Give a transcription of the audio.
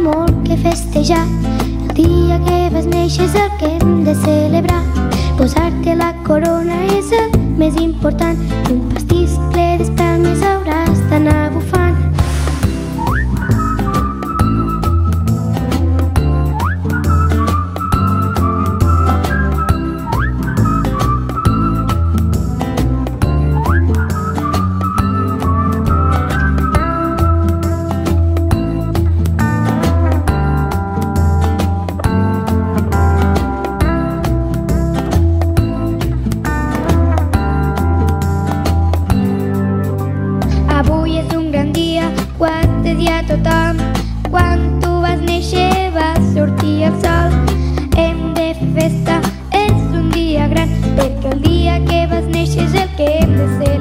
molt que festejar. El dia que vas néixer és el que hem de celebrar. Posar-te la corona és el més important. Un pastís ple d'espelmes hauràs d'anar bufant. Avui és un gran dia, ho ha de dir a tothom. Quan tu vas néixer va sortir el sol. Hem de fer festa, és un dia gran, perquè el dia que vas néixer és el que hem de ser.